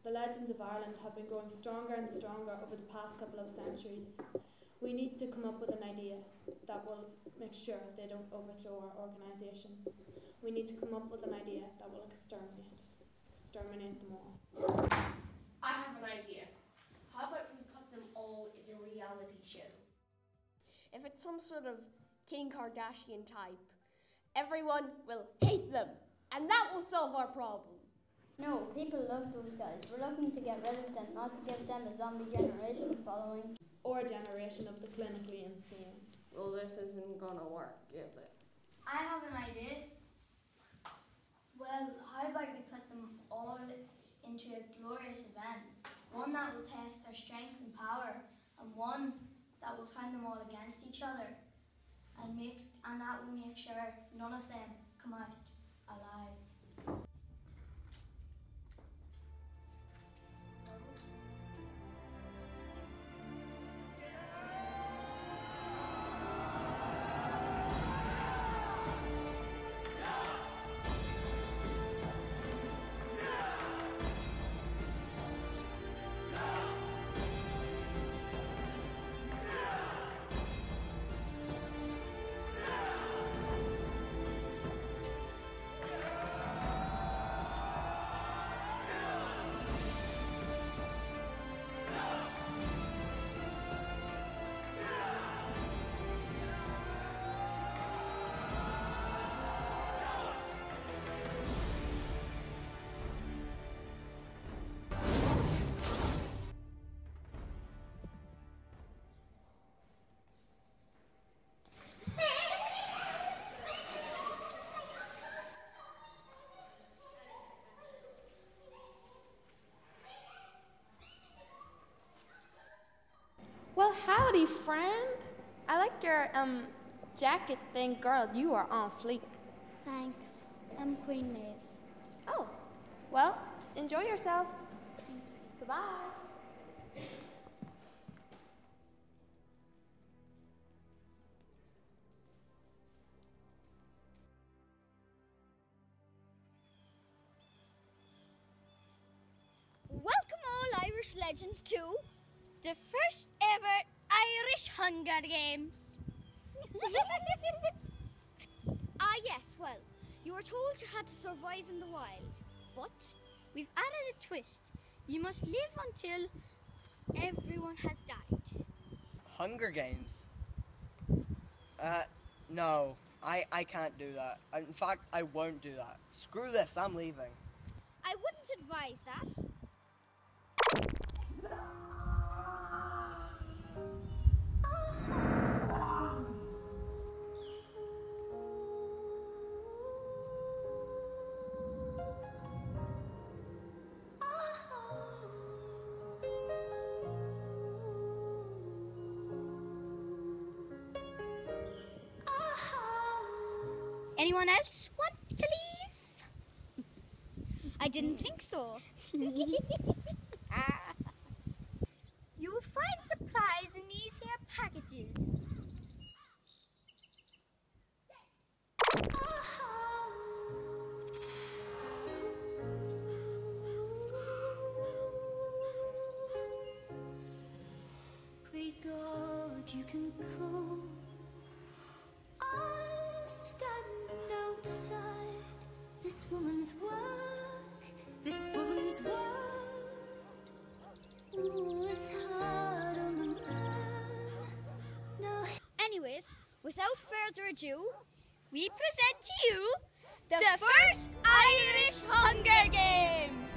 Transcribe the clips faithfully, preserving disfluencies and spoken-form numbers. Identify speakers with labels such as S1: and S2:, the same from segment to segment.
S1: The legends of Ireland have been growing stronger and stronger over the past couple of centuries. We need to come up with an idea that will make sure they don't overthrow our organisation. We need to come up with an idea that will exterminate, exterminate them all.
S2: I have an idea. How about we put them all in a reality show? If it's some sort of Kim Kardashian type, everyone will hate them, and that will solve our problem.
S3: No, people love those guys. We're looking to get rid of them, not to give them a zombie generation following.
S1: Or a generation of the clinically insane.
S2: Well, this isn't gonna work, is it?
S4: I have an idea. Well, how about we put them all into a glorious event? One that will test their strength and power, and one that will turn them all against each other, and make and that will make sure none of them come out alive.
S5: Well, howdy, friend. I like your um jacket thing, girl. You are on fleek.
S3: Thanks. I'm Queen Maeve.
S5: Oh, well, enjoy yourself. Goodbye.
S6: Welcome all Irish legends to the first ever Irish Hunger Games. Ah yes, well, you were told you had to survive in the wild, but we've added a twist. You must live until everyone has died.
S7: Hunger Games? Uh, no, I, I can't do that. In fact, I won't do that. Screw this, I'm leaving.
S6: I wouldn't advise that. Anyone else want to leave? I didn't think so. Ah. You will find supplies in these here packages.
S8: Pray God you can go. I'll stand outside this woman's work, this woman's work. Ooh, it's hard on the man. No.
S6: Anyways, without further ado, we present to you the, the first Irish Hunger Games!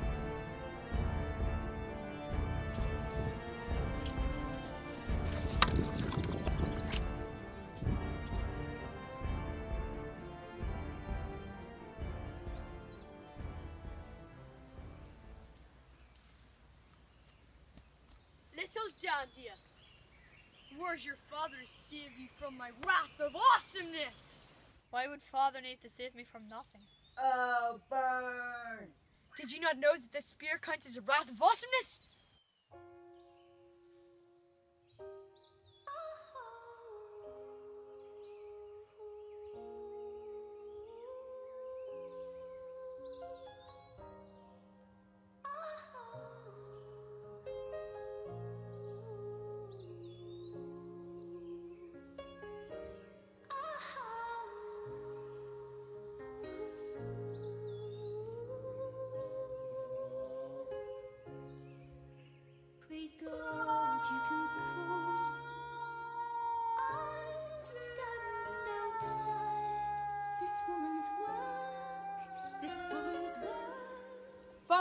S9: Little Dandia, where's your father to save you from my wrath of awesomeness?
S10: Why would father need to save me from nothing?
S7: Oh, burn!
S9: Did you not know that the spear counts as a wrath of awesomeness?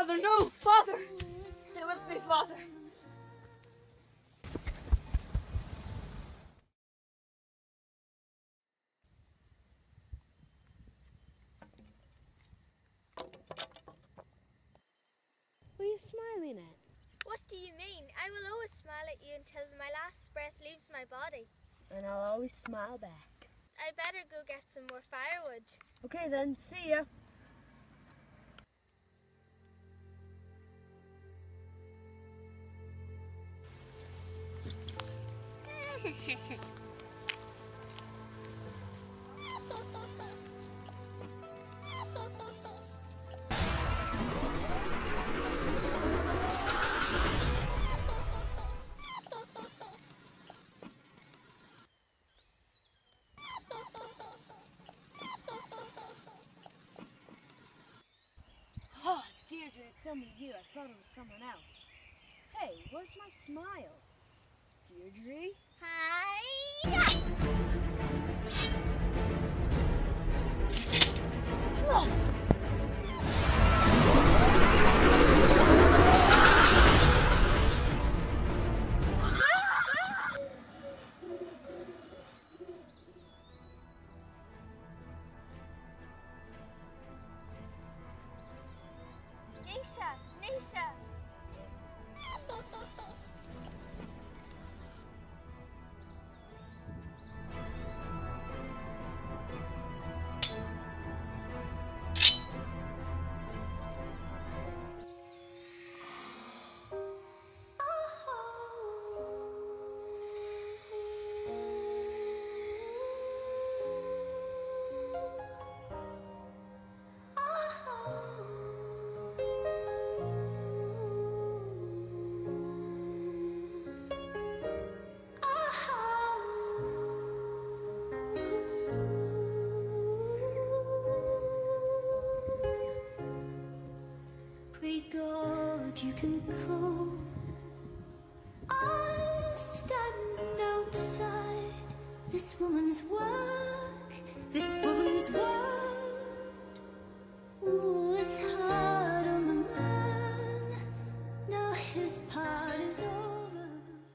S10: Father, no! Father! Stay with me, Father!
S11: What are you smiling at?
S6: What do you mean? I will always smile at you until my last breath leaves my body.
S11: And I'll always smile back.
S6: I better go get some more firewood.
S11: Okay then, see ya.
S10: Oh, Deirdre, it's only you. I thought it was someone else. Hey, where's my smile? Deirdre?
S6: Hi!
S10: Oh.
S6: Nisha! Nisha!
S8: Pray God you can go. I stand outside this woman's work, this woman's word. Ooh, it's hard on the man. Now his part is over.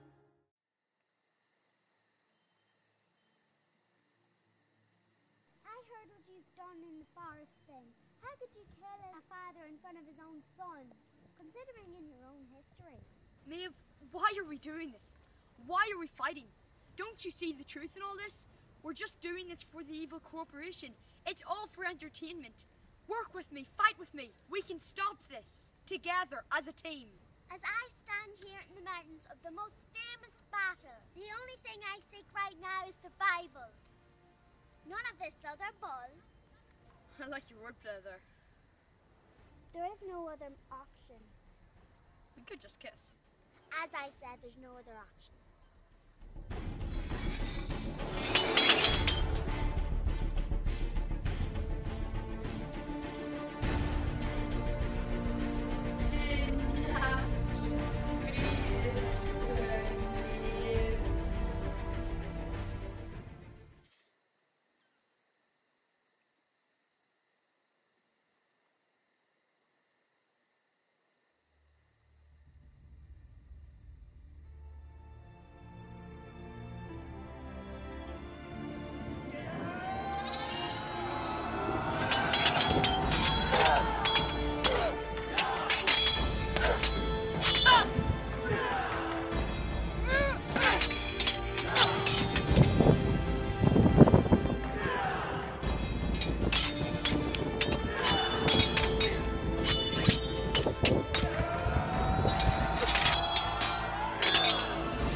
S6: I heard what you've done in the forest then. How could you kill a father in front of his own son, considering in your own history?
S9: Maeve, why are we doing this? Why are we fighting? Don't you see the truth in all this? We're just doing this for the evil corporation. It's all for entertainment. Work with me, fight with me. We can stop this. Together, as a team.
S6: As I stand here in the mountains of the most famous battle, the only thing I seek right now is survival. None of this other bull.
S9: I like your wordplay there.
S6: There is no other option.
S9: We could just kiss.
S6: As I said, there's no other option.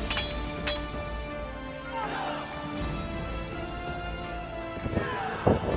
S8: Yeah.